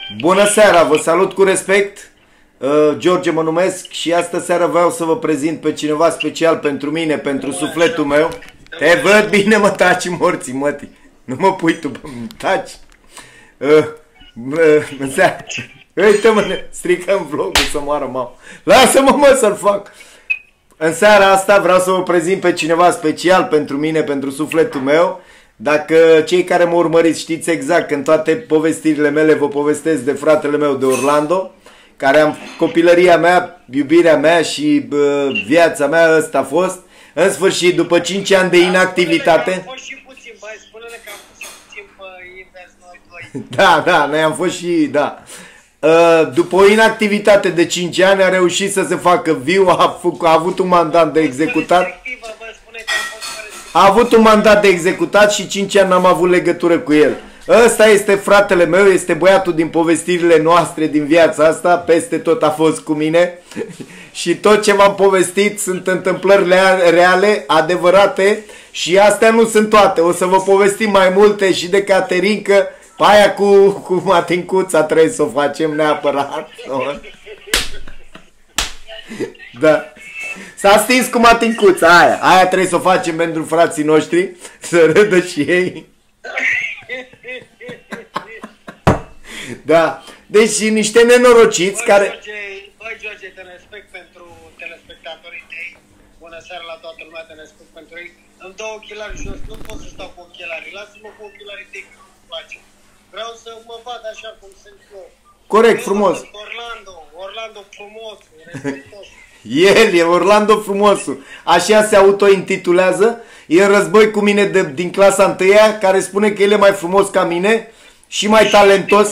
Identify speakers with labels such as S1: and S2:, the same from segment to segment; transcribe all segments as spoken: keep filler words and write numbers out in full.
S1: Bună seara, vă salut cu respect. uh, George mă numesc și astă seară vreau să vă prezint pe cineva special pentru mine, pentru sufletul meu. Te văd bine, mă, taci morții, mătii. Nu mă pui tu, bă, taci. uh, uh, În seara, uite-mă, ne stricăm vlogul să moară mama. Lasă-mă, mă, să-l fac. În seara asta vreau să vă prezint pe cineva special pentru mine, pentru sufletul meu. Dacă cei care mă urmăriți știți exact că în toate povestirile mele vă povestesc de fratele meu, de Orlando, care am copilăria mea, iubirea mea și bă, viața mea, ăsta a fost. În sfârșit, după cinci ani de inactivitate.
S2: Am fost și puțin, băi, spune-le că am fost și puțin pe invers noi doi.
S1: Da, da, noi am fost și, da. După o inactivitate de cinci ani a reușit să se facă viu, a, a avut un mandat de executat. A avut un mandat de executat și cinci ani n-am avut legătură cu el. Ăsta este fratele meu, este băiatul din povestirile noastre din viața asta, peste tot a fost cu mine. Și tot ce v-am povestit sunt întâmplări reale, adevărate și astea nu sunt toate. O să vă povestim mai multe și de Caterinca, pe aia cu, cu Matincuța trebuie să o facem neapărat. Da. S-a stins cu Matincuța, aia. Aia trebuie să o facem pentru frații noștri, să râdă și ei. Da. Deci niște nenorociți
S2: băi,
S1: care...
S2: George, băi, George, te respect pentru telespectatorii tăi. Bună seara la toată lumea, te respect pentru ei. Îmi dau ochelari jos, nu pot să stau cu ochelarii. Lasă-mă cu ochelarii tăi, că nu-mi place. Vreau să mă vad așa cum sunt eu.
S1: Corect, frumos.
S2: Orlando, Orlando frumos, respectos.
S1: El e Orlando frumosul. Așa se autointitulează. E în război cu mine de, din clasa întâia, care spune că el e mai frumos ca mine și mai talentos.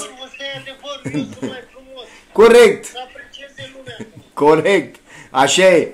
S1: Corect.
S2: Să aprecieze lumea.
S1: Corect. Așa e.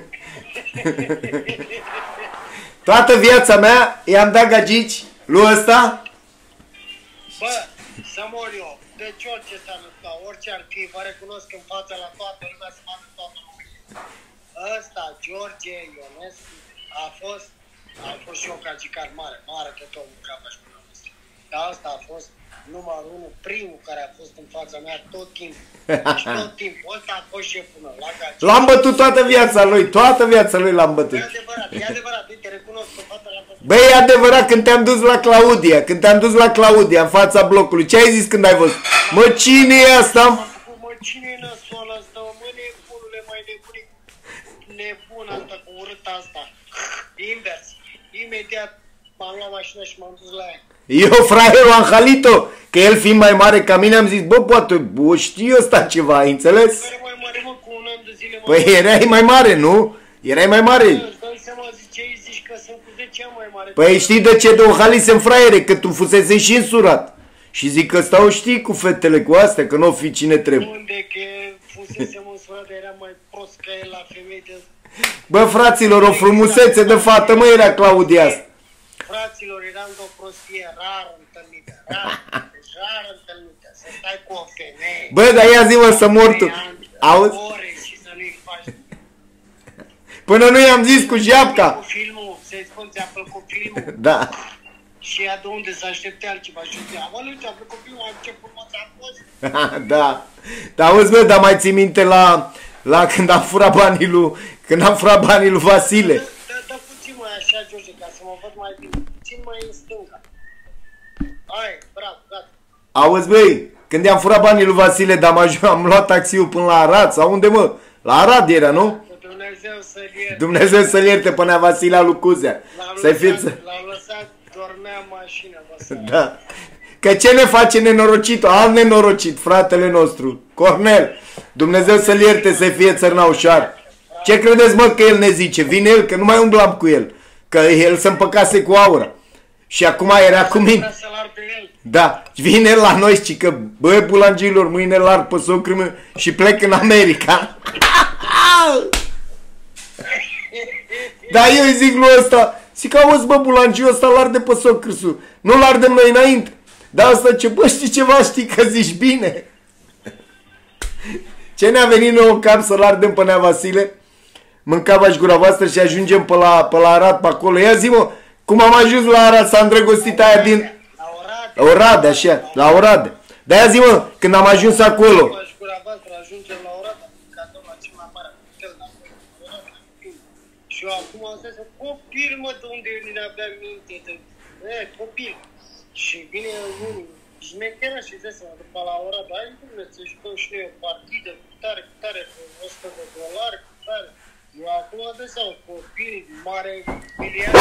S1: Toată viața mea i-am dat gagici lui ăsta.
S2: Bă, să mor eu. Deci orice s-a născut, orice ar fi, vă recunosc în fața la toată lumea, să vadă toată lumea. Ăsta, George Ionescu, a fost, a fost și eu cagicar mare, mare că tot un cap aș până ăsta. Dar ăsta a fost numărul unu, primul care a fost în fața mea tot timpul. Și tot timpul. Ăsta a fost șeful meu, la gagici.
S1: L-am bătut toată viața lui, toată viața lui l-am bătut.
S2: E adevărat, e adevărat, uite, recunosc că fata l-a fost.
S1: Băi, e adevărat, când te-am dus la Claudia, când te-am dus la Claudia, în fața blocului, ce ai zis când ai văzut? Mă, cine e asta?
S2: Mă, cine e năsoala asta? Mă, nebunule, mai nebunic. Nebun asta, cu urâta asta. Invers. Imediat m-am luat mașina și m-am dus la ea.
S1: Eu, fraierul Anjalito, că el fiind mai mare ca mine, am zis, bă, poate, o știu ăsta ceva, ai înțeles?
S2: Care mai mare, mă, cu un an de zile, mă.
S1: Păi erai mai mare, nu? Erai mai mare.
S2: Îți dai seama, zice, ei zici că sunt cu zece ani mai mare.
S1: Păi știi de ce de o halisem, fraiere? Că tu fusese și însurat. Și zic că ăsta o știi cu fetele cu astea, că nu o fi cine trebuie.
S2: Unde că fusesem însurat, era mai prost ca el la femei de...
S1: Bă, fraților, o frumusețe de fată, mă, era Claudia asta.
S2: Fraților, eram de o prostie rar întâlnită, rar, deci rar întâlnită, să stai cu o femeie.
S1: Bă, dar ia zi-mă să mor tu. Auzi?
S2: Ore și să nu-i faci.
S1: Până nu i-am zis cu japca.
S2: Cu filmul, să-i spun, ți-a plăcut filmul?
S1: Da.
S2: Și ea de unde să aștepte altceva și zicea, mă, nu ți-a plăcut filmul, ce frumos a fost.
S1: Da. Dar auzi, bă, dar mai ții minte la, la când am furat banii lui, când am furat banii lui Vasile.
S2: Da, da, puțin mai așa, George, ca să mă văd mai bine, puțin mai în stânga. Hai, bravo, gata.
S1: Auzi, băi, când i-am furat banii lui Vasile, dar am, am luat taxiul până la Arad, sau unde, mă? La Arad era, nu?
S2: Dumnezeu să-l ierte.
S1: Dumnezeu să-l ierte până Vasilea lui Cuzea. Să-i fiți...
S2: L-am lăsat, dormea în mașină, bă.
S1: Da. Că ce ne face nenorocitul? Alt nenorocit, fratele nostru, Cornel. Dumnezeu să-l ierte, să fie țărna ușoară. Ce credeți, mă, că el ne zice? Vine el, că nu mai umblam cu el. Că el se împăcase cu aura. Și acum era cu mine. Da, vine el la noi și că, băi, bulangilor, mâine l-ar pe socrul meu și plec în America. Dar eu îi zic lui ăsta, zic, auzi, bă, bulangiul ăsta l-arde pe socrâsul. Nu l-ardem noi înainte. Dar ăsta ce, bă, știi ceva, știi că zici bine. Ce ne-a venit nouă în cap să-l ardem pe Nea Vasile? Mâncava-și gura voastră și ajungem pe la, pe la Arad, pe acolo. Ia zi-mă, cum am ajuns la Arad, s-a îndrăgostit aia din...
S2: La Oradea.
S1: Oradea, așa, la Oradea. De-aia zi, mă, când am ajuns acolo.
S2: M-aș gura voastră, ajungem la Oradea, ca domnul la cel mai mare hotel la voi, Oradea. Și eu acum am zis, copil, mă, de unde eu nu aveam minte, de... E, copil. Și vine unul, șmechera și zis, după la Oradea, hai, domnule, să jucăm și noi o partidă, cu tare, cu tare, cu o sută de dolari, cu tare. Eu acum am zis, un copil mare, miliard.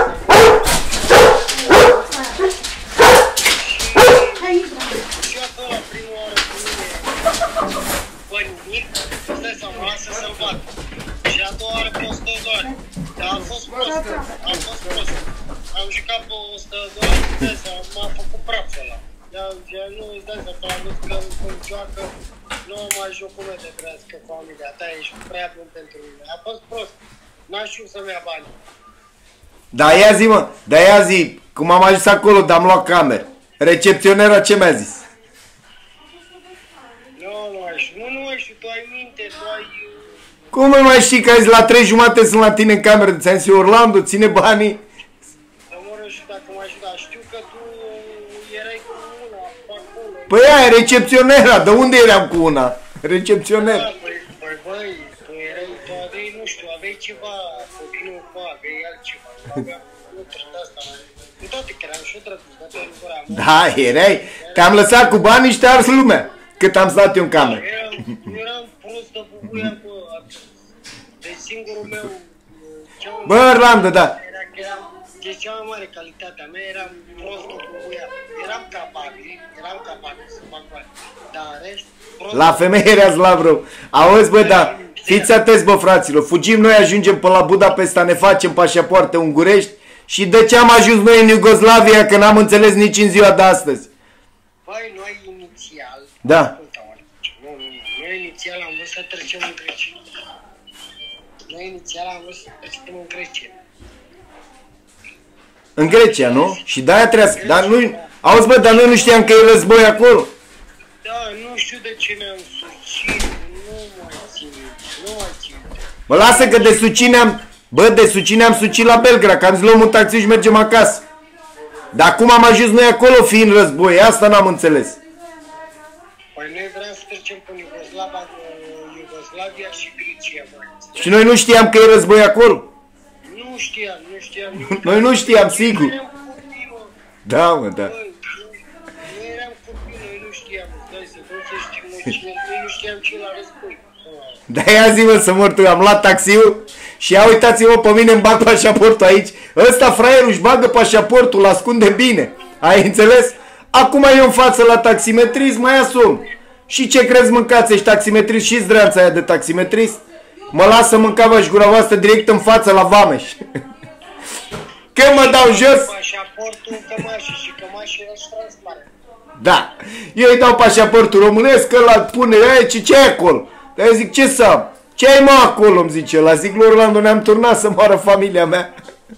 S2: Și eu acolo, la prima oară cu mine, bă, nimic, îți dai seama, lasă să-l bat. Și a doua oară pe o sută de dolari. Dar a fost prost, a fost prost. Am jucat pe o sută de dolari, îți dai seama, m-a făcut praful ăla. Iar nu îți dai seama, că am văzut că când joacă, nu mai joc cum de crească familia ta, ești prea bun pentru mine. A fost prost, n-aș știu să-mi ia bani.
S1: Da, ia zi, mă, da, ia zi, cum am ajuns acolo, dar am luat cameră. Recepționera ce mi-a zis?
S2: Nu, nu mai știu, nu, nu mai știu, tu ai minte, tu ai...
S1: Cum nu mai știi că azi la trei jumate sunt la tine în cameră? Ți-am zis Orlando, ține banii.
S2: Să mă rog și dacă mai știu, dar știu că tu erai cu una, acolo.
S1: Păi aia, recepționera, de unde eram cu una? Recepționer.
S2: Da, păi, păi, băi, tu erai, tu aveai, nu știu, aveai ceva, copilul cu aveai altceva, aveam lucruri de-asta, în toate că eram și o drăguț, dar te-am curat.
S1: Da, erai, te-am lăsat cu banii și te-a ars lumea, cât am stat eu în cameră.
S2: Eram, eram prost de bubuia, bă, de singurul meu, cea mai
S1: Bă, Orlando, da.
S2: era că eram, de cea mai mare calitatea mea, eram prost de bubuia, eram capabil, eram capabil să fac bani, dar în rest, prost.
S1: La femei era slav rău. Auzi, bă, da, fiți atenți, bă, fraților, fugim noi, ajungem pe la Budapesta, ne facem pașapoarte ungurești și de ce am ajuns noi în Iugoslavia, că n-am înțeles nici în ziua de astăzi.
S2: Băi, noi inițial,
S1: Da.
S2: ascultă-mă, nu, nu, nu, noi inițial am vrut să trecem în Grecia. Noi inițial am vrut să trecem în Grecia.
S1: În Grecia, nu? Și de-aia trebuia să... Dar nu... Auzi, bă, dar noi nu știam că e război acolo.
S2: Da, nu știu de ce ne-am sucit, nu mai țin, nu mai țin.
S1: Bă, lasă că de sucine am... Bă, de sucine am sucit la Belgrad, că am zis luăm un taxi și mergem acasă. Dar cum am ajuns noi acolo fiind război? Asta n-am înțeles.
S2: Păi noi vreau să trecem pe Iugoslava, Iugoslavia și Grecia, mă.
S1: Și noi nu știam că e război acolo.
S2: Nu știam, nu știam nimic.
S1: Noi nu știam, sigur.
S2: Noi eram copii, mă.
S1: Da, mă, da.
S2: Băi, noi eram copii, noi nu știam, îți dai să nu să știm noi cine, noi nu știam ce la război.
S1: Da, ia zi, mă, să mor tu, am luat taxiul și ia uitați-vă pe mine, îmi bag pașaportul aici. Ăsta, fraierul, își bagă pașaportul, îl ascunde bine. Ai înțeles? Acum eu în față la taximetrist, mai asum. Și ce crezi, mâncați, ești taximetrist și zdreanța aia de taximetrist? Mă lasă mâncava și gura voastră direct în față la Vameș. Când mă dau jos...
S2: Pașaportul, cămașii și cămașii era și transparent.
S1: Da. Eu îi dau pașaportul românesc, ăla pune aia, ce, ce ai acolo? Dar eu zic, ce să am? Ce ai, mă, acolo, îmi zice ăla. Zic, lui Orlando, ne-am turnat să moară familia mea.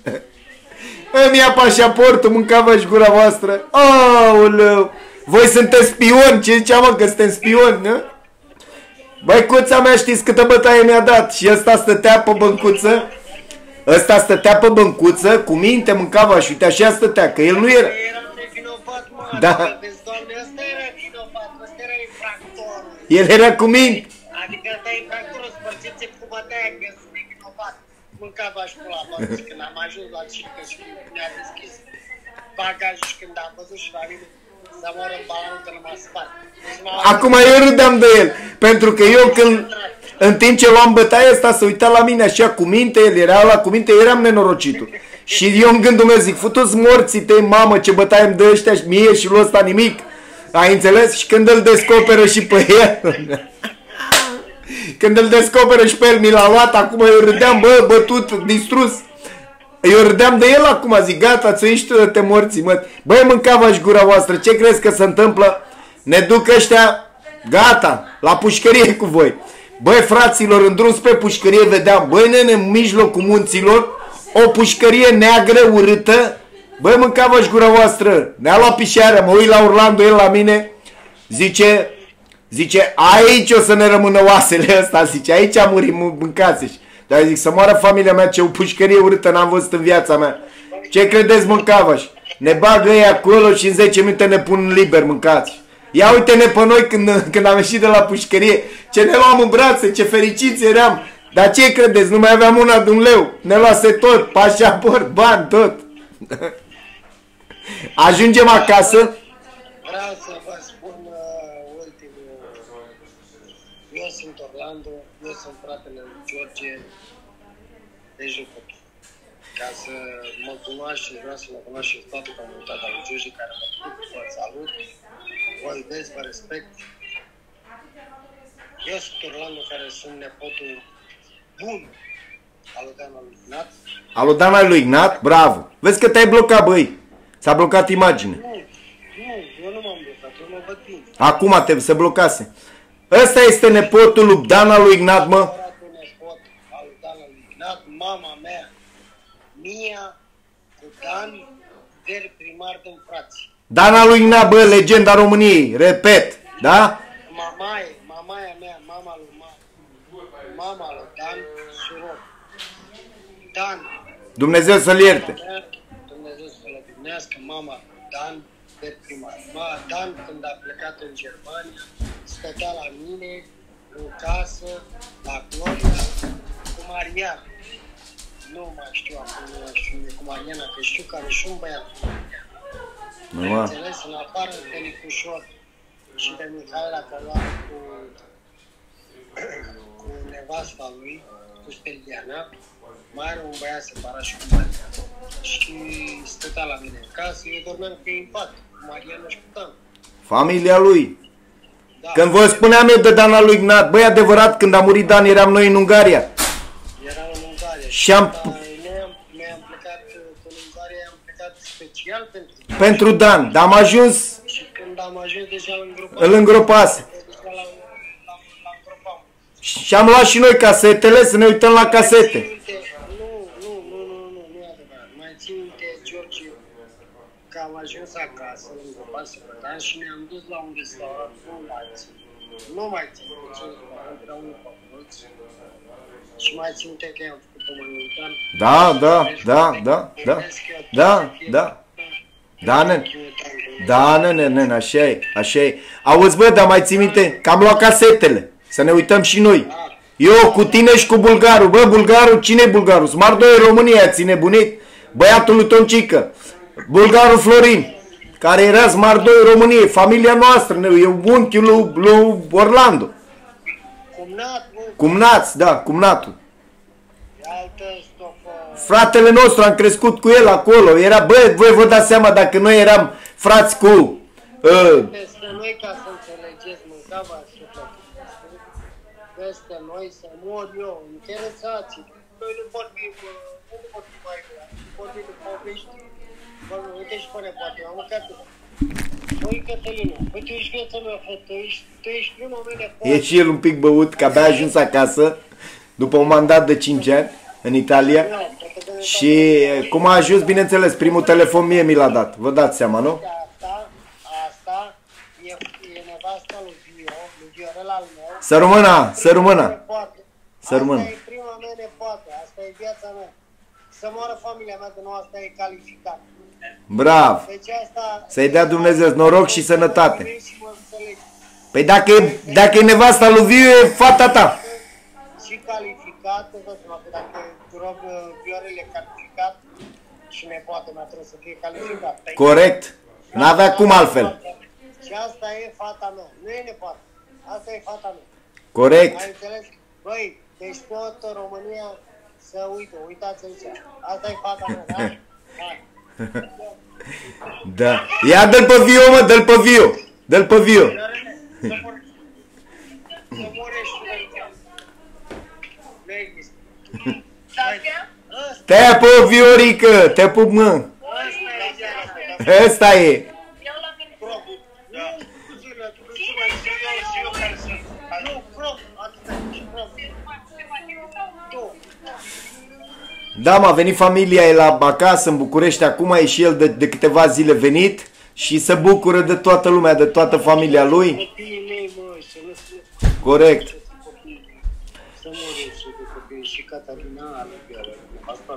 S1: Îmi ia pașaportul, mâncava și gura voastră. Aoleu! Voi sunteți spioni, ce ziceam, mă, că suntem spioni, nu? Băi, cuța mea, știți câtă bătaie mi-a dat? Și ăsta stătea pe băncuță. Ăsta stătea pe băncuță, cu minte mâncava și uite așa stătea, că el nu era...
S2: Era nevinovat, mă,
S1: Da.
S2: vezi, doamne, ăsta era vinovat, ăsta era infractorul.
S1: El era cu minte.
S2: Adică ăsta e infractorul, spărțiți cu bătaia, că sunt nevinovat. Mâncava și pula, mă, deci când am ajuns la circă și ne-a deschis bagajul și când am văzut și la mine, să mor în balonul că nu m-a spart.
S1: Acum eu râdeam de el, pentru că eu când, în timp ce luam bătaia asta, se uita la mine așa cu minte, el era la cu minte, eram nenorocitul. Și eu în gândul meu zic, futu-ți morții tăi, mamă, ce bătaie îmi dă ăștia și mie și lui ăsta nimic. Ai înțeles? Și când îl descoperă și pe el, când îl descoperă și pe el, mi l-a luat, acum eu râdeam, bă, bătut, distrus. Eu râdeam de el acum, zic, gata, ți-o ieși tu de te morții, mă. Băi, mâncava-și gura voastră, ce crezi că se întâmplă? Ne duc ăștia, gata, la pușcărie cu voi. Băi, fraților, în drum spre pușcărie vedeam, băi, nene, în mijlocul munților, o pușcărie neagră, urâtă. Băi, mâncava-și gura voastră, ne-a luat pișarea, mă uit la Orlando, el la mine, zice, zice, aici o să ne rămână oasele ăsta, zice, aici a murit, mâncați-și. Dar zic, să moară familia mea, ce o pușcărie urâtă n-am văzut în viața mea. Ce credeți, mâncava-și? Ne bagă ei acolo și în zece minute ne pun liber, mâncați. Ia uite-ne pe noi când, când am ieșit de la pușcărie. Ce ne luam în brațe, ce fericiți eram. Dar ce credeți? Nu mai aveam una de un leu. Ne luase tot, pașaport, bani, tot. Ajungem acasă.
S2: Vreau să vă spun uh, ultimul. Eu sunt Orlando, eu sunt fratele lui George de jucător. Ca să mă cunoașteți, vreau să mă cunoașteți toată comunitatea lui George care mă duc, vă salut, vă iubesc, vă respect. Eu sunt Orlando, care sunt nepotul bun al lui Dana lui Ignat.
S1: Al lui Dana lui Ignat? Bravo! Vezi că te-ai blocat, băi! S-a blocat imagine.
S2: Nu, nu, eu nu m-am blocat, eu mă văd bine.
S1: Acum te se blocase. Ăsta este nepotul lui Dana lui Ignat, mă.
S2: Nepot al lui Dana lui Ignat, mama mea, Mia, cu Dan, ver primar din frați.
S1: Dana lui Ignat, bă, legenda României, repet, da?
S2: Mamaie, mamaia mea, mama lui Ma, mama lui Dan, suror. Dan.
S1: Dumnezeu să-l ierte.
S2: Dumnezeu să-l odihnească, mama lui Dan, ver primar. Ma, Dan, când a plecat în Germania, stătea la mine, în casă, la Gloria, cu Mariana. Nu mai știu acum, nu mai știu cu Mariana, că știu că are și un băiat cu Mariana. Înțeles, în afară de Nicușor și de Mihaela, că lua cu, cu nevasta lui, cu Steliana, mai are un băiat separat și cu Mariana. Și stătea la mine în casă, eu dormeam pe în pat, cu Mariana și cu Dan.
S1: Familia lui.
S2: Da.
S1: Când vă spuneam eu de Dana lui Ignat, băi, adevărat, când a murit Dan, eram noi în Ungaria.
S2: Eram în Ungaria.
S1: Și am...
S2: Noi am, noi am plecat în Ungaria, am plecat special pentru
S1: Pentru Dan, dar am ajuns...
S2: Și când am ajuns deja îl îngropam.
S1: Îl îngropase.
S2: Deja l-am îngropam.
S1: Și am luat și noi casetele, să ne uităm la casete.
S2: Nu, nu, nu, nu, nu, nu e adevărat. Mai țin minte, George, că am ajuns acasă, îl îngropase pe Dan și ne-am dus la un restaurant, nu mai țin. Nu mai țin, deci împreună cu mulți. Și mai țin minte că i-am făcut o mănâncan.
S1: Da, da, da, da, da, da, da. Da, nene. Da, nene, nene, așa e, așa e. Auzi, bă, dar mai ții minte că am luat casetele. Să ne uităm și noi. Eu cu tine și cu bulgarul. Bă, bulgarul, cine-i bulgarul? Smart doi România, ține bunit. Băiatul lui Toncică. Bulgarul Florin, care era Smart doi României, familia noastră, e unchiul lui, lui Orlando.
S2: Cumnat, nu?
S1: Cumnați, da, cumnatul.
S2: Altă stofă.
S1: Fratele nostru, am crescut cu el acolo. Era, bă, voi vă dați seama dacă noi eram frați cu... Uh,
S2: Peste noi, ca să înțelegeți, mâncava sufletul. Peste noi să mor eu, interesați. Noi nu vorbim, nu vorbim mai bine. Vorbim de povești. Vorbim, uite și până poate, am mâncat. Băi, Cătălina, băi, tu ești viața mea, fă, tu ești, tu ești prima mea de poate.
S1: e și el un pic băut, că abia a ajuns acasă, după un mandat de cinci ani, în Italia. Și cum a ajuns, bineînțeles, primul telefon mie mi l-a dat. Vă dați seama, nu?
S2: Asta, asta e, e nevasta lui Vio, lui Viorel al meu.
S1: Să rămână, să rămână. Să rămână.
S2: Asta e prima mea nepoată, asta e viața mea. Să moară familia mea, de nou asta e calificat.
S1: Brav!
S2: Deci asta...
S1: Să-i dea Dumnezeu noroc și sănătate.
S2: Și mă înțeleg.
S1: Păi dacă e, dacă e nevasta lui Viu, e fata ta.
S2: Și calificat, îți dai seama că dacă Rob Viorel e calificat și nepoată mea trebuie să fie calificat.
S1: Corect. N-avea cum altfel.
S2: Și asta e fata mea, nu e nepoată. Asta e fata mea.
S1: Corect.
S2: Ai înțeles? Băi, deci tot România să uită, uitați aici. Asta e fata mea, da? Hai.
S1: Da. Ia dă-l pe Vio, mă, dă-l pe Vio. Dă-l pe Vio.
S2: Să morești nu există.
S1: Te pup, Viorică, te pup, mă. Ăsta e. Da, m-a venit familia, e la acasă, în București, acum e și el de, de câteva zile venit și se bucură de toată lumea, de toată familia lui. Corect.
S2: Să morești de copii și Catalina are, asta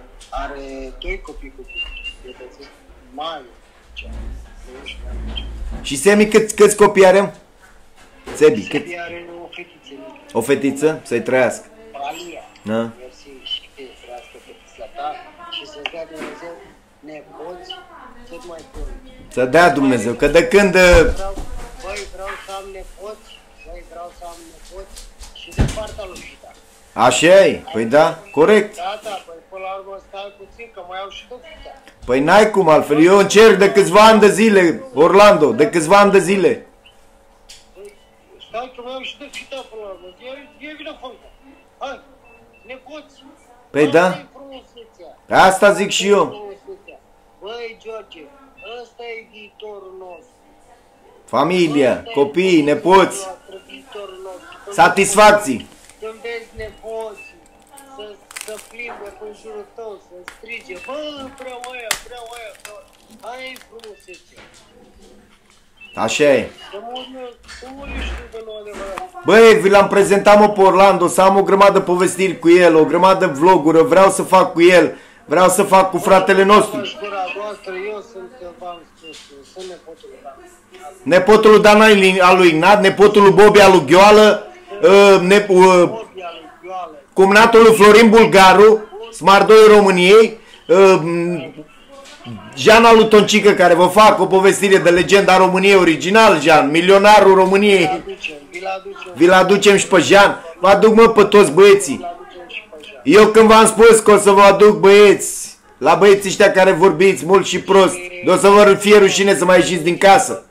S2: are doi copii copii, mai, ce, nu știu,
S1: Și Semi, câți, câți copii are? Sebi, cât?
S2: Sebi are o fetiță mică.
S1: O fetiță? Să-i trăiască.
S2: Alia.
S1: Da.
S2: Mersi și te trăiască fetița ta și să-ți dea Dumnezeu nepoți cât mai curând.
S1: Să dea Dumnezeu, că de când...
S2: Vreau, băi, vreau să am nepoți, băi, vreau să am nepoți și de partea lui Vita.
S1: Așa-i? Păi da, corect.
S2: Da, da, păi până la urmă stai puțin, că mai au și tot Vita.
S1: Păi n-ai cum altfel, eu încerc de câțiva ani de zile, Orlando, de câțiva ani de zile.
S2: Păi, stai că mai au și tot Vita până la urmă, e, e vină făcă. Hai, nepoți.
S1: Păi da.
S2: Asta e frumusețea.
S1: Asta zic și eu.
S2: Frumusețea. Băi, George, ăsta e viitorul nostru.
S1: Familia, copiii, nepoți,
S2: Viitorul nostru.
S1: satisfacții.
S2: Când vezi nepoții să, să plimbe pe jurul tău, să strige, bă, vreau aia, vreau aia, vreau aia. Aia e frumusețea.
S1: Așa e.
S2: Să mor eu, să mor eu știu că nu adevărat.
S1: Băi, vi l-am prezentat, mă, pe Orlando, să am o grămadă de povestiri cu el, o grămadă de vloguri, vreau să fac cu el, vreau să fac cu fratele nostru.
S2: Gura voastră, eu sunt, v-am spus, sunt nepotul ăla.
S1: Nepotul lui Dan al lui Ignat, nepotul lui Bobby al lui Gheoală, uh, ne, uh, cumnatul lui Florin Bulgaru, Smardoi României, uh, Jean al lui Toncică, care vă fac o povestire de legenda României original, Jean, milionarul României. Vi-l aducem și pe Jean. Vă aduc, mă, pe toți băieții. Eu când v-am spus că o să vă aduc băieți, la băieții ăștia care vorbiți mult și prost, de o să vă fie rușine să mai ieșiți din casă.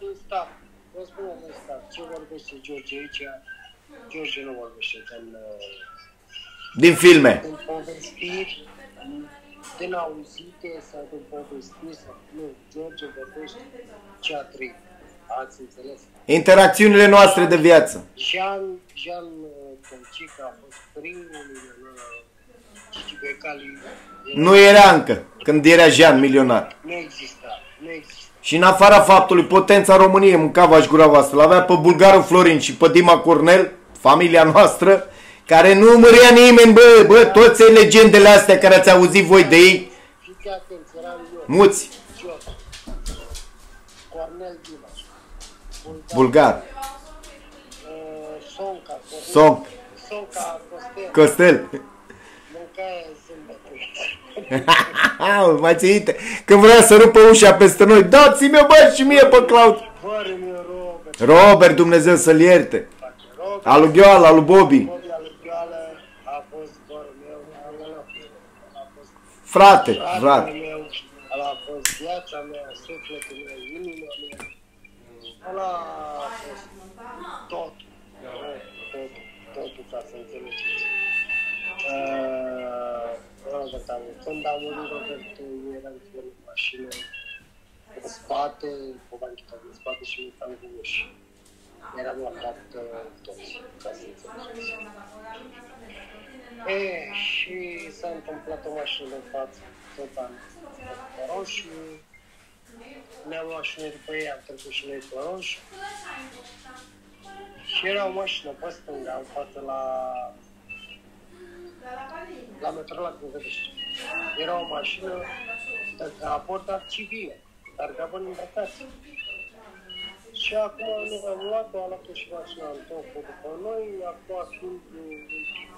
S2: Ce vorbește George aici? George nu vorbește în...
S1: Din filme.
S2: Din povestiri, din auzite sau din povestiri sau... Nu, George vorbește ce a trăit. Ați înțeles?
S1: Interacțiunile noastre de viață.
S2: Jean, Jean Toncică a fost primul Gigi Becali.
S1: Nu era încă, când era Jean milionar.
S2: Nu exista, nu exista.
S1: Și în afara faptului, potența României mâncava și gura voastră. L-avea pe Bulgarul Florin și pe Dima Cornel, familia noastră, care nu mărea nimeni, bă, bă, toate legendele astea care ați auzit voi de ei.
S2: Fiți atenți, eram eu.
S1: Muți.
S2: George. Cornel Dima. Bulgar.
S1: Bulgar.
S2: Uh, Sonca.
S1: Sonc.
S2: Sonca Costel.
S1: Costel.
S2: Mâncaia zâmbătui.
S1: Mai ținite? Când vrea să rupă ușa peste noi, dați-mi-o, bă, și mie pe Claud.
S2: Bără-mi Robert.
S1: Robert, Dumnezeu să-l ierte.
S2: Robert.
S1: Alu Gheoala, alu Bobby.
S2: Bobby alu Gheoală a fost bărul meu, a fost
S1: Frate, frate.
S2: fratele meu, ăla a fost viața mea, sufletul meu, inima mea. Ăla a fost totul, totul, totul, ca să înțelegeți. Uh, Robert, am, când a murit Robert, eu eram în mașină, în spate, cu bancheta din spate și uitam cu uși. Eram la cap toți, ca să înțelegeți. E, și s-a întâmplat o mașină în față, tot am pe roșu, ne-am luat și noi după ei, am trecut și noi pe roșu. Și era o mașină pe stânga, în față la... la Metrolat București. Era o mașină de abordat civile, dar gabă îmbrăcați. Și acum ne am luat-o, a luat-o și mașina în topul după noi, acum fiind un pic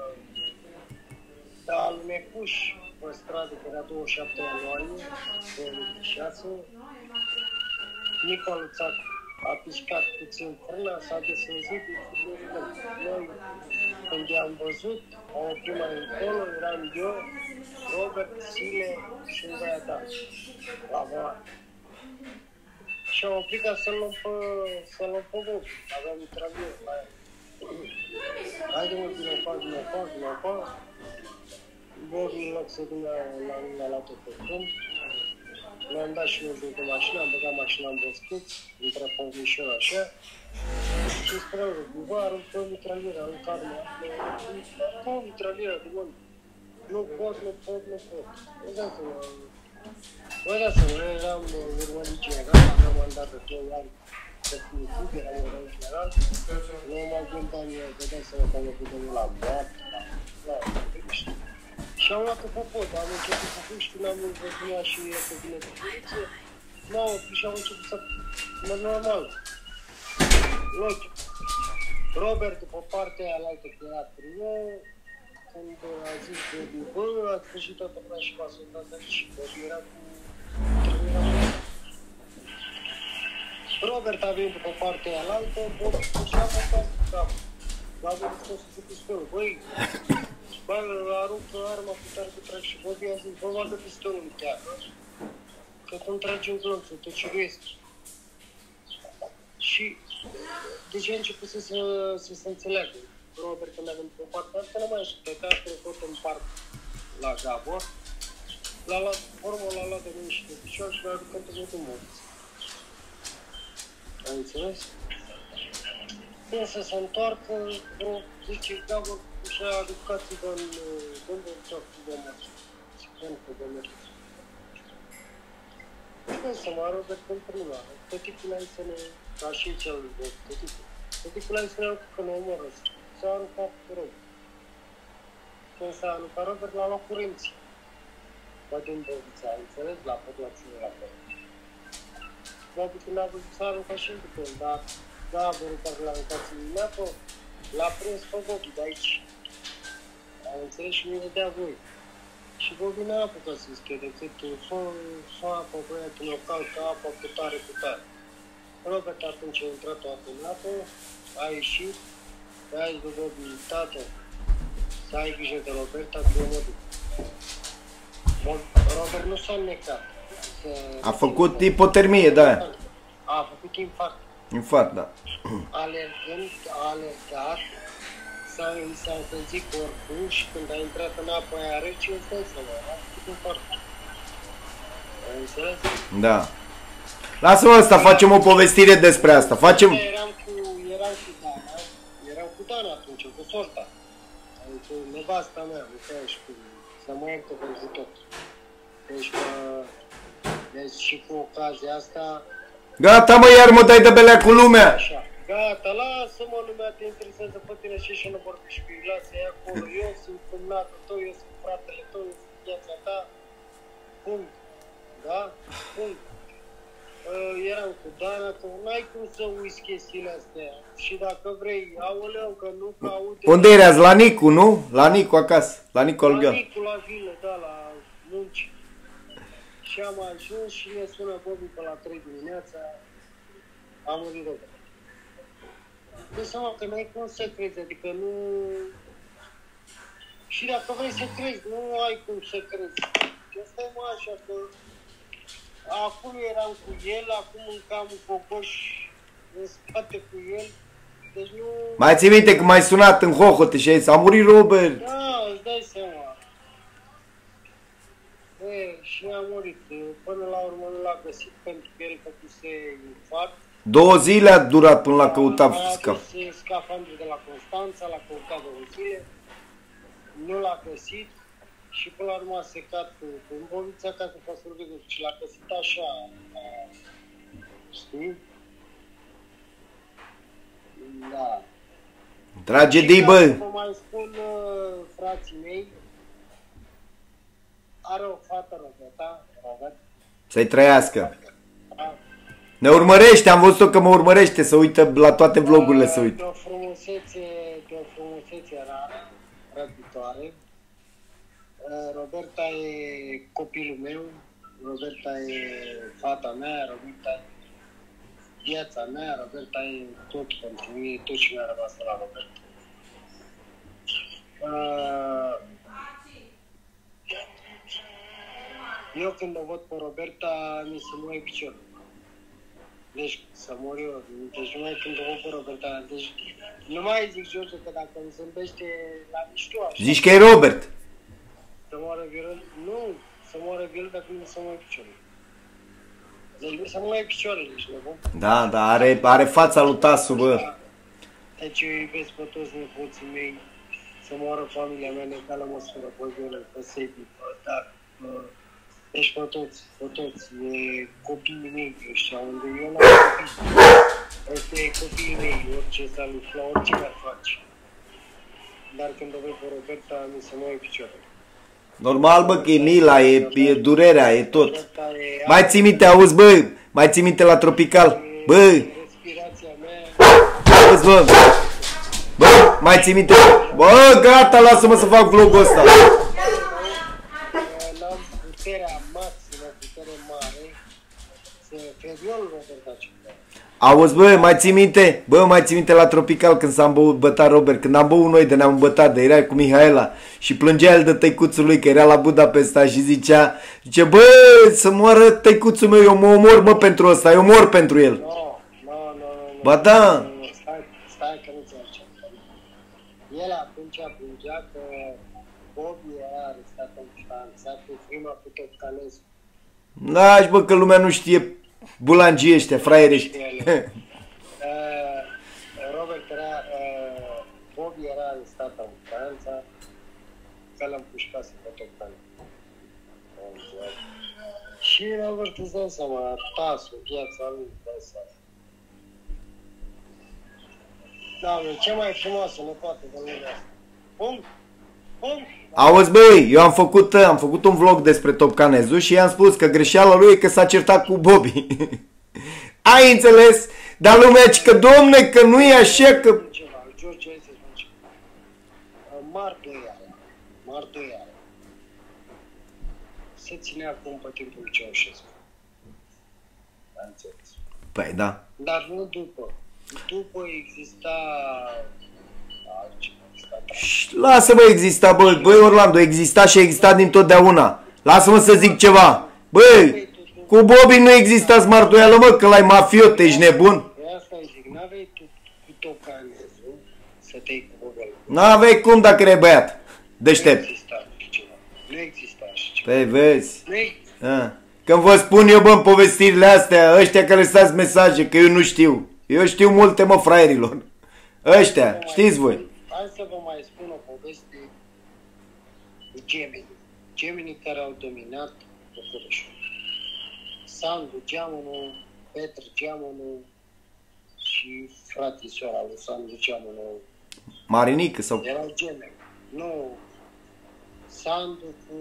S2: de alunecuș pe stradă, că era douăzeci și șapte ianuarie două mii șase. Nicoluța a pișcat puțin frâna, s-a desăzit, noi când i-am văzut, am oprit mai încolo, eram eu, Robert, Sile și un băiat la volan. Și am oprit ca să-l luăm pe, să-l luăm pe Bobby, aveam mitravier la aia. Haide mă, din afară, din afară, din afară. Bobby, în loc să vină la mine, la tot pe câmp. Ne-am dat și noi de mașină, am băgat mașina în boscuț, între povnișor așa. Și spre bă, aruncă o mitravier, aruncă arma. Ca o mitravier, de mână. Nu pot, nu pot, nu pot. Uitați-mă. Uitați-mă, noi eram urmărit general, aveam mandat de doi ani definitiv, eram urmărit general. Nu m-am gândit, vedeți să mă că mă gândesc la moarte, la liniște. Și am luat-o pe pod, am început cu puștii, n-am văzut și e pe bine de poliție. M-am oprit și am început să mă, normal. Logic. Robert, după partea aia altă că era primă, când a zis Bobby, bă, a sfârșit toată lumea și m-a sunat aici și Bobby era cu... Robert a venit după partea aia altă, Bobby și a făcut cu capul. L-a venit scos cu pistolul, băi, bă, aruncă arma cu tare cu trag și Bobby a zis, bă, bagă pistolul în teacă, că tu-mi tragi un glonț, să te ciruiesc. Și deci a început să se, să se înțeleagă. Robert când a venit pe partea asta, nu mai aștepta, a trecut în parc la Gabor, l-a luat, formă, l-a luat de mâini și de picioar și l-a aducat în totul morți. Ai înțeles? Când să se întoarcă, vreo zice Gabor și-a aducat-i în gândul joc de morți. Pentru de morți. Cum să mă Robert în prima, tăticul ai să ne... ca și cel de tăticul. Tăticul ai să ne aruncă că ne omoră. S-a aruncat cu Robert. Când s-a aruncat Robert, l-a luat curenții. Bă, din Băvița, ai înțeles? La populațiune la fel. Bobby când a văzut s-a aruncat și după el, dar Gaborul care l-a aruncat în dimineață, l-a prins pe Bobby de aici. Ai înțeles? Și nu-i vedea voi. Și Bobby n-a apucat să schie decât s-o apă băiatul local, ca apă cu tare, cu tare. Robert atunci a intrat toată în apă, a ieșit, a zis lui Bobby, tată, să ai grijă de Roberta, că eu mă duc. Robert nu s-a înnecat.
S1: A făcut ipotermie, da.
S2: A făcut infarct.
S1: Infarct, da.
S2: Alergând, a alergat, s-a, s-a încălzit corpul și când a intrat în apă aia rece, îți dai seama, a făcut infarct. Ai înțeles?
S1: Da. Lasă-mă ăsta, facem o povestire despre asta. Facem...
S2: Eram cu, eram cu Dana, eram cu Dana atunci, cu sorta. Cu nevasta mea, uite, și cu... să mă ierte pentru tot. Deci, mă... Deci și cu ocazia asta...
S1: Gata mă, iar mă dai de belea cu lumea!
S2: Așa, gata, lasă-mă, lumea te interesează pe tine și și nu vorbești cu ei, lasă-i acolo, eu sunt cumnatul tău, eu sunt fratele tău, eu sunt viața ta, punct, da? Punct. Uh, eram cu Dana, că n-ai cum să uiți chestiile astea și dacă vrei, aoleu, că nu, că aude...
S1: Unde erați? La Nicu, nu? La Nicu acasă, la Nicu al
S2: La Nicu, la vilă, da, la munci. Și am ajuns și ne sună Bobby pe la trei dimineața, am murit Robert. Dă seama că n-ai cum să crezi, adică nu... Și dacă vrei să crezi, nu ai cum să crezi. Eu stai mă așa că... Acum eram cu el, acum mâncam cocoș în spate cu el, deci nu...
S1: Mai ții minte că m-ai sunat în hohote și ai zis, a murit Robert?
S2: Da, îți dai seama. E, și a murit. Până la urmă nu l-a găsit pentru că el făcuse infarct.
S1: Două zile a durat până l-a căutat scaf.
S2: A adus scafandrul de la Constanța, l-a căutat două zile, nu l-a găsit și până la urmă a secat cu Băvița ca să facă surgă și l-a găsit așa, a, știi? Da.
S1: Tragedii, bă!
S2: Vă mai spun uh, frații mei, are o fată, Roberta, Robert.
S1: Să-i trăiască.
S2: Da.
S1: Ne urmărește, am văzut-o că mă urmărește, să uită la toate vlogurile, să uită.
S2: De o frumusețe, de o frumusețe rară, răbitoare. Roberta e copilul meu, Roberta e fata mea, Roberta e viața mea, Roberta e tot pentru mine, tot ce mi-a rămas la Roberta. Eu când o văd pe Roberta, mi se moare piciorul. Deci, să mor eu, deci numai când o văd pe Roberta, deci nu mai zic, George, că dacă îmi zâmbește la mișto așa...
S1: Zici că e Robert.
S2: Să moară violent? Nu, să moară violent dacă nu se moare picioarele. Deci nu se moare picioarele, ești nebun?
S1: Da, da, are, are fața lui Tasu, bă.
S2: Deci eu iubesc pe toți nepoții mei, să moară familia mea în egală măsură, pe violent, pe Sebi, pe Dac, pe... Deci pe toți, pe toți, e copiii mei ăștia, unde eu n-am copii. Ăsta e copiii mei, orice salut, la orice mi-ar face. Dar când o văd pe Roberta, mi se moare picioarele.
S1: Normal, bă, că e mila, e, e durerea, e tot. Mai ții minte, auzi, bă, mai ții minte la Tropical? Bă!
S2: Respirația mea.
S1: Auzi, bă! Bă, mai ții minte? Bă, gata, lasă-mă să fac vlogul ăsta.
S2: N-am puterea maximă, putere mare, să feriolul Robert Daciu.
S1: Auzi, bă, mai ții minte? Bă, mai ții minte la Tropical când s-am băut, bătat Robert, când am băut noi de ne-am bătat, de era cu Mihaela și plângea el de tăicuțul lui că era la Budapesta și zicea, zice, bă, să moară tăicuțul meu, eu mă omor, mă, pentru ăsta, eu mor pentru el.
S2: Nu, nu, nu, nu.
S1: Ba da.
S2: Stai, stai că nu înțelegi. El atunci plângea că Bobby era arestat în Franța cu prima cu Topcanescu.
S1: Lași, bă, că lumea nu știe bulangii ăștia, fraierești.
S2: Robert era, uh, Bobby era arestat în Franța, că l-am pușcat pe Topcanescu. Și Robert îți dai seama, tasul, viața lui, îți dai seama. Doamne, cea mai frumoasă nepoată de lumea asta. Punct? Punct?
S1: Auzi, băi, eu am făcut, am făcut un vlog despre Topcanezu și i-am spus că greșeala lui e că s-a certat cu Bobby. Ai înțeles? Dar lumea zice că, domne, că nu e așa, că...
S2: Ceva, George, hai să spun ceva. Mardoială, mardoială. Se ținea acum pe timpul Ceaușescu. Am înțeles.
S1: Păi, da.
S2: Dar nu după. După exista altceva.
S1: Lasă, bă, exista, bă, băi, Orlando, exista și exista dintotdeauna. Lasă-mă să zic ceva. Băi, cu Bobby nu exista smartuială, mă, că l-ai mafiot, ești nebun?
S2: De asta îi zic, n-aveai tu cu Topcanescu să te iei cu Bobby.
S1: N-aveai cum dacă erai băiat. Deștept.
S2: Nu exista așa ceva. Nu exista așa ceva.
S1: Păi, vezi.
S2: Nu exista.
S1: A. Când vă spun eu, bă, în povestirile astea, ăștia care lăsați mesaje, că eu nu știu. Eu știu multe, mă, fraierilor. Ăștia, știți voi.
S2: Hai să vă mai spun o poveste cu gemenii. Gemenii care au dominat Bucureștiul. Sandu Geamănu, Petru Geamănu și fratisoara lui Sandu Geamănu.
S1: Marinică sau...
S2: Erau gemeni. Nu. Sandu cu...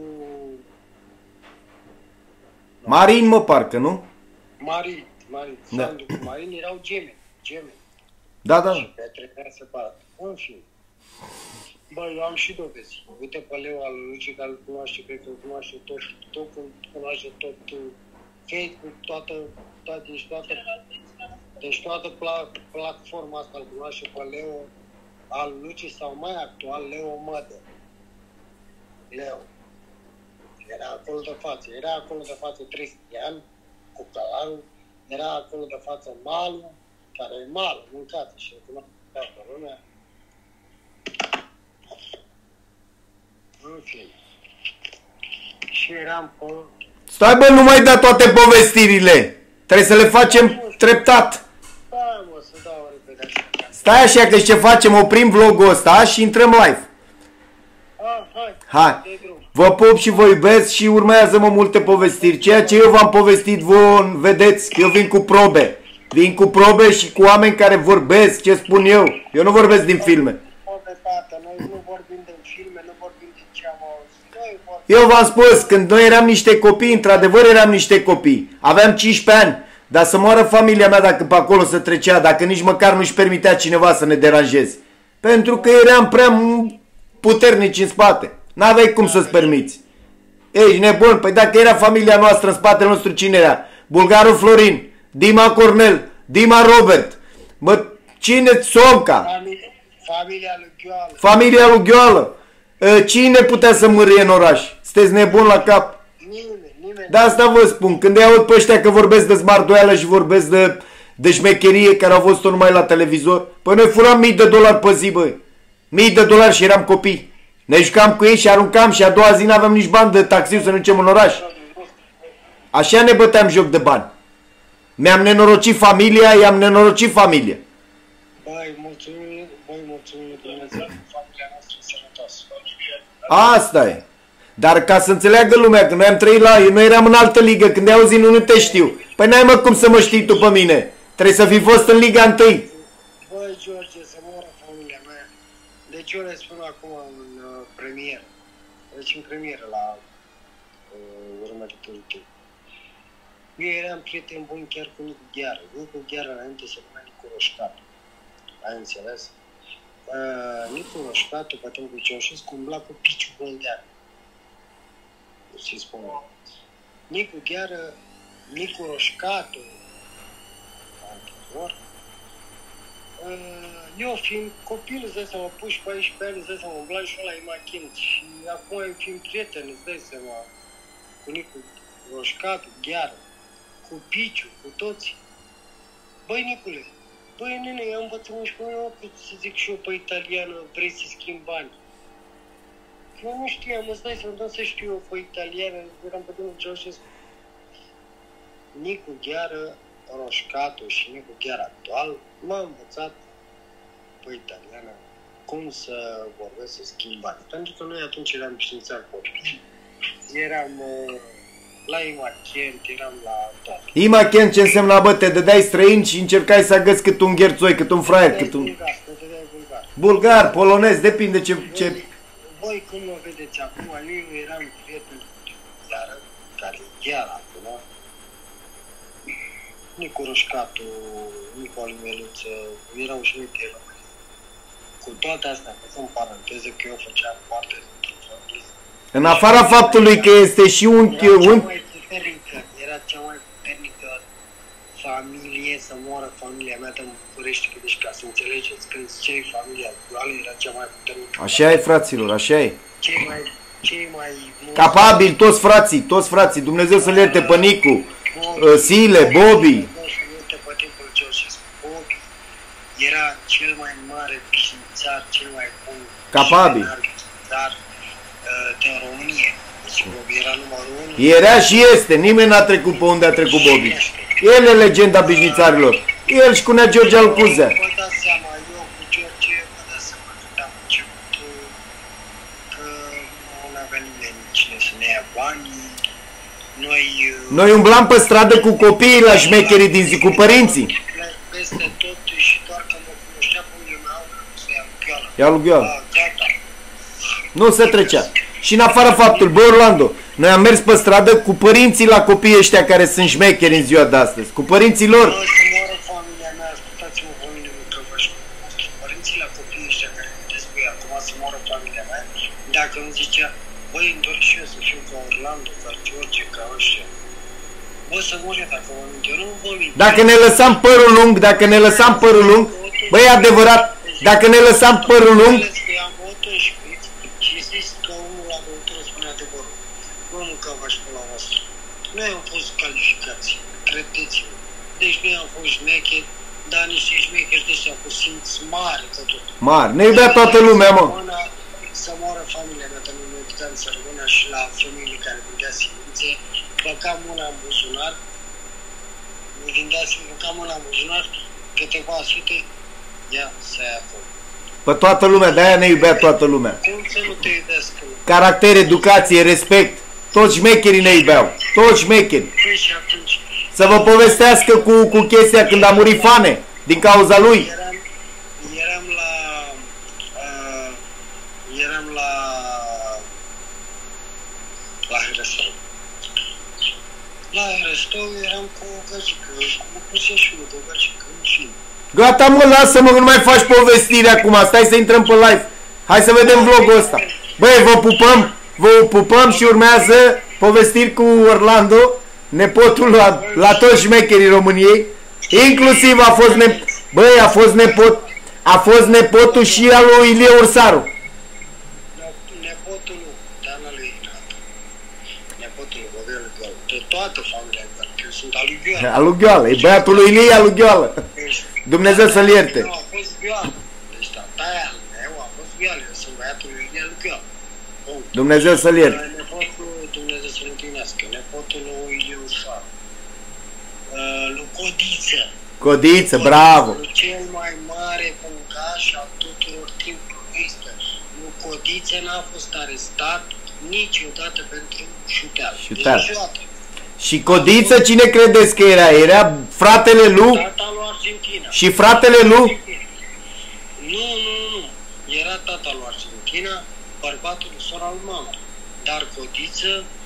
S1: Marin, mă, parcă, nu?
S2: Marin. Marin.
S1: Da.
S2: Sandu cu Marin erau gemeni. Gemeni.
S1: Da, da.
S2: Și Petre era separat. În fine. Bă, eu am și dovezi. Uite pe Leo al Luci, care îl cunoaște, cred că îl cunoaște tot, tot cunoaște tot Facebook, toată, toată, deci toată, deci toată pla, platforma asta îl cunoaște pe Leo al Luci sau mai actual, Leo Mădă. Leo. Era acolo de față. Era acolo de față Cristian, cu călarul. Era acolo de față Malu, care e Malu, mâncat și îl cunoaște toată lumea. În fine. Și eram pe...
S1: Stai, bă, nu mai da toate povestirile. Trebuie să le facem treptat.
S2: Da, mă, să dau repede așa.
S1: Stai așa că ce facem, oprim vlogul ăsta și intrăm live.
S2: Ah, hai.
S1: Hai.
S2: De drum.
S1: Vă pup și vă iubesc și urmează-mă multe povestiri. Ceea ce eu v-am povestit, vouă, vedeți, eu vin cu probe. Vin cu probe și cu oameni care vorbesc ce spun eu. Eu nu vorbesc din filme.
S2: Poate, tată, noi nu vorbim de filme, nu vorbim de ce am auzit. Noi vorbim...
S1: Eu v-am spus, când noi eram niște copii, într-adevăr eram niște copii. Aveam cincisprezece ani, dar să moară familia mea dacă pe acolo se trecea, dacă nici măcar nu-și permitea cineva să ne deranjeze. Pentru că eram prea puternici în spate. N-aveai cum să-ți permiți. Ești nebun? Păi dacă era familia noastră în spatele nostru, cine era? Bulgarul Florin, Dima Cornel, Dima Robert. Bă, cine? Somca.
S2: Familia, familia lui Gheoală.
S1: Familia lui Gheoală. Cine putea să mârie în oraș? Sunteți nebun la cap?
S2: Nimeni, nimeni.
S1: De asta vă spun, când îi aud pe ăștia că vorbesc de smartuială și vorbesc de, de șmecherie care au văzut-o numai la televizor, păi noi furam mii de dolari pe zi, băi. Mii de dolari și eram copii. Ne jucam cu ei și aruncam și a doua zi n-aveam nici bani de taxiu să ne ducem în oraș. Așa ne băteam joc de bani. Mi-am nenorocit familia, i-am nenorocit familia.
S2: Băi, mulțumim, băi, mulțumim lui Dumnezeu, familia noastră sănătoasă.
S1: Asta e. Dar ca să înțeleagă lumea că noi am trăit la... Noi eram în altă ligă, când ai auzit nu te știu. Păi n-ai mă cum să mă știi tu pe mine. Trebuie să fi fost în Liga întâi.
S2: Băi, George, să moră familia mea. Deci eu le spun acum în uh, premieră. Deci în premieră la uh, urmăritorii tăi. Eu eram prieten bun chiar cu Nicu Gheară. Nicu Gheară înainte se numea Nicu Roșcatu. Ai înțeles? Uh, Nicu Roșcatu, pe timpul Ceaușescu, umbla cu Piciu Băldean. Să-i spun. Nicu Gheară, Nicu Roșcatu, antrenor. Uh, eu fiind copil, îți dai seama, puși paisprezece ani, îți dai seama, umblam și ăla imachint. Și acum fiind prieten, îți dai seama, cu Nicu Roșcatu, Gheară, cu Piciu, cu toți. Băi, Nicule, băi, nene, eu am învățat unsprezece ani, să zic și eu pe italiană, vrei să schimb bani. Eu nu știam, îți dai seama, să știu eu pe italiană, eram pe timpul Ceaușescu. Nicu Gheară, Roșcatu și Nicu Gheară actual m-a învățat pe italiană cum să vorbesc, să schimb bani. Pentru că noi atunci eram științari copii. Eram uh, la Imachent, eram la toate.
S1: Imachent ce însemna, bă, te dădeai străin și încercai să agăți cât un gherțoi, cât un fraier, cât un...
S2: Bulgar, te dădeai bulgar.
S1: Bulgar, polonez, depinde ce... ce...
S2: Voi, voi cum mă vedeți acum, eu eram prieten cu Gheară, care e Gheară acum. Nicu Roșcatu, Nicu Alimeluță, erau și multe români. Cu toate astea, că sunt paranteze, că eu făceam parte dintr-o familie.
S1: În afara faptului că este și un...
S2: Era
S1: un...
S2: cea mai puternică, era cea mai puternică familie, să moară familia mea de București, deci ca să înțelegeți, când ziceai familia actuală, era cea mai puternică.
S1: Așa e, fraților, așa e.
S2: Cei mai... Cei mai...
S1: Capabili, toți frații, toți frații, Dumnezeu să-l ierte pe Nicu, Sile, Bobby.
S2: Pe timpul Ceaușescu, Bobby era cel mai mare businessar, cel mai bun
S1: Capabil.
S2: businessar din România. Deci Bobby era numărul unu.
S1: Era și este, nimeni n-a trecut pe unde a trecut Bobby. El e legenda businessarilor. El și cu Nea George Alcuzea.
S2: Vă dați seama, eu cu George, vă dați seama când am început că nu avea nimeni cine să ne ia banii. Noi...
S1: Noi umblam pe stradă cu copiii la șmecherii din zi, cu părinții.
S2: Peste tot și doar că mă cunoștea pe unde meu, să ia lugheală.
S1: Ia lugheală.
S2: Gata.
S1: Nu se trecea. Și în afară faptul, bă, Orlando, noi am mers pe stradă cu părinții la copiii ăștia care sunt șmecheri în ziua de astăzi. Cu părinții lor.
S2: Bă, să moară familia mea, ascultați-mă familie mea, că vă știu. Părinții la copiii ăștia care vedeți voi acum, să moară familia mea, dacă îmi zicea, băi, îmi doresc și eu să fiu ca Orlando, ca George, ca ăștia. Bă, să mori dacă mă mint, eu nu vă mint.
S1: Dacă ne lăsam părul lung, dacă ne lăsam părul lung, băi, adevărat, dacă ne lăsam părul lung,
S2: că am băut un șpriț și zis că omul la băutură spune adevărul. Nu mâncava și până la voastră. Noi am fost calificați, credeți-mă. Deci noi am fost șmecheri, dar niște șmecheri de ăștia cu simț mare că tot.
S1: mare, ne iubea toată lumea, mă.
S2: Să moară familia mea, dar nu mă uitam să rămână și la femeile care vindea silințe, băcam una în buzunar, vindea silințe, băcam una în buzunar, câteva sute, ia să ia acolo.
S1: Pe toată lumea, de-aia ne iubea toată lumea.
S2: Cum să nu te iubesc?
S1: Caracter, educație, respect, toți șmecherii ne iubeau, toți șmecheri.
S2: Păi și atunci...
S1: Să vă povestească cu, cu chestia când a murit Fane, din cauza lui.
S2: Eram, eram la... Uh, eram la... La Herăsău. La Herăsău eram cu o găjică, cu bucuseșul de o găjică, în film.
S1: Gata, mă, lasă-mă, nu mai faci povestire acum, stai să intrăm pe live. Hai să vedem vlogul ăsta. Băi, vă pupăm, vă pupăm și urmează povestiri cu Orlando, nepotul la, la toți șmecherii României. Inclusiv a fost ne... Băi, a fost nepot, a fost nepotul și al lui Ilie Ursaru.
S2: Nepotul lui, dar al lui Ignat. Nepotul lui Bădel Gheoală. De toată familia Gheoală, că eu sunt al lui Gheoală.
S1: Al lui Gheoală, e băiatul lui Ilie, al lui Gheoală. Dumnezeu să-l ierte.
S2: Eu a fost Gheoală. Deci tataia meu a fost Gheoală. Eu sunt băiatul lui Ilie al Gheoală.
S1: Dumnezeu să-l ierte.
S2: Nepotul, Dumnezeu să-l întâlnească. Nepotul lui Ilie Ursaru. Lui Codiță.
S1: Codiță, bravo.
S2: Cel mai mare pungaș al tuturor timpurilor ăsta. Lui Codiță n-a fost arestat niciodată pentru șuteală.
S1: Șuteală.
S2: Niciodată.
S1: Și Codiță, cine credeți că era? Era fratele lui?
S2: Tata lui Argentina.
S1: Și fratele lui?
S2: Nu, nu, nu. Era tata lui Argentina, bărbatul lui sora lui mama. Dar Codiță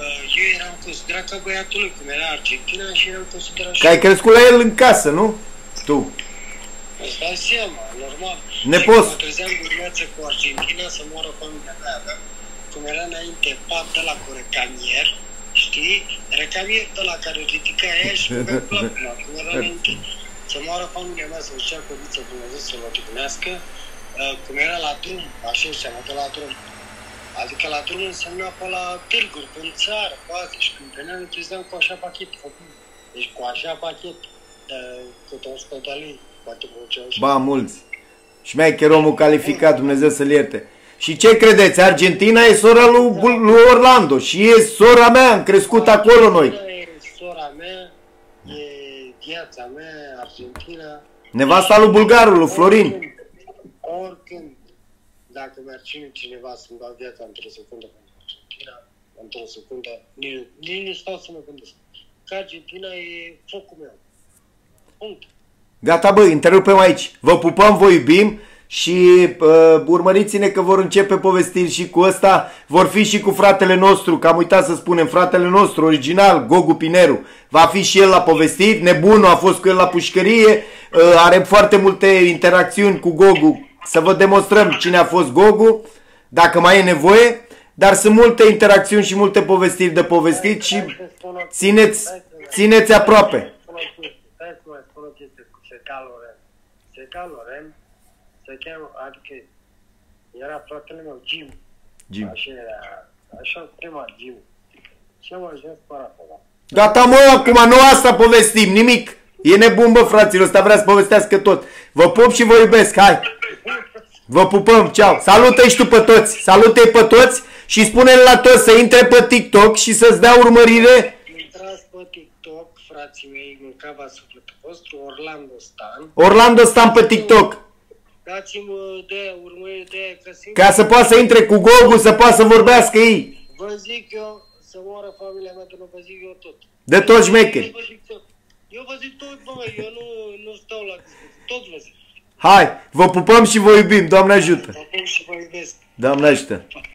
S2: că eu eram considerat ca băiatul lui, cum era Argentina și eram considerat și...
S1: Că ai crescut la el în casă, nu? Tu.
S2: Îți dai seama, normal.
S1: Nepos.
S2: Și mă trezeam dimineața cu Argentina să moară familia mea, aveam, cum era înainte, pat de la cu recamier, știi? Recamier de la care ridica aia și băgă plăpuna, cum era înainte. Să moară familia mea, să zicea codiță Dumnezeu să o odihnească, cum era la drum, așa ziceam, de la drum. Adică la drum însemna pe la târguri, pe țară, pe astea, și când veneam îi trezeam cu așa pachet făcut. Deci cu așa pachet, de câte o sută de lei, poate făceau așa.
S1: Ba, mulți. Și mai chiar omul calificat, Dumnezeu să-l ierte. Și ce credeți? Argentina e sora lui, lui Orlando și e sora mea, am crescut acolo noi.
S2: E sora mea, e viața mea, Argentina.
S1: Nevasta lui bulgarul, lui Florin.
S2: Oricând, oricând, dacă mi-ar cine cineva să-mi dau viața într-o secundă pentru Argentina, într-o secundă, nici, nici nu stau să mă gândesc. Că Argentina e focul meu. Punct.
S1: Gata, bă, întrerupem aici. Vă pupăm, vă iubim și uh, urmăriți-ne că vor începe povestiri și cu ăsta. Vor fi și cu fratele nostru, că am uitat să spunem, fratele nostru original, Gogu Pineru. Va fi și el la povestiri. Nebunul a fost cu el la pușcărie. Uh, are foarte multe interacțiuni cu Gogu. Să vă demonstrăm cine a fost Gogu, dacă mai e nevoie. Dar sunt multe interacțiuni și multe povestiri de povestit și țineți, țineți aproape.
S2: Stai să mai spun o chestie cu Seca Loren. Seca Loren se cheamă, adică era fratele meu, Jim.
S1: Jim.
S2: Așa era, așa prima Jim. Și am ajuns pe acolo.
S1: Gata, mă, acum nu asta povestim, nimic. E nebun, bă, fraților, ăsta vrea să povestească tot. Vă pup și vă iubesc, hai. Vă pupăm, ceau. Salută-i și tu pe toți, salută-i pe toți și spune-le la toți să intre pe TikTok și să-ți dea urmărire.
S2: Intrați pe TikTok, frații mei, mâncava sufletul vostru, Orlando Stan.
S1: Orlando Stan pe TikTok.
S2: Dați-mi de urmărire de aia, că simt...
S1: Ca să poată să intre cu Gogu, să poată să vorbească ei.
S2: Vă zic eu, să moară familia mea, că nu vă zic eu tot.
S1: De toți șmecheri.
S2: Eu vă zic tot, bă, eu nu, nu stau la discuții, tot vă zic.
S1: Hai, vă pupăm și vă iubim, Doamne ajută.
S2: Vă pup și vă iubesc.
S1: Doamne ajută.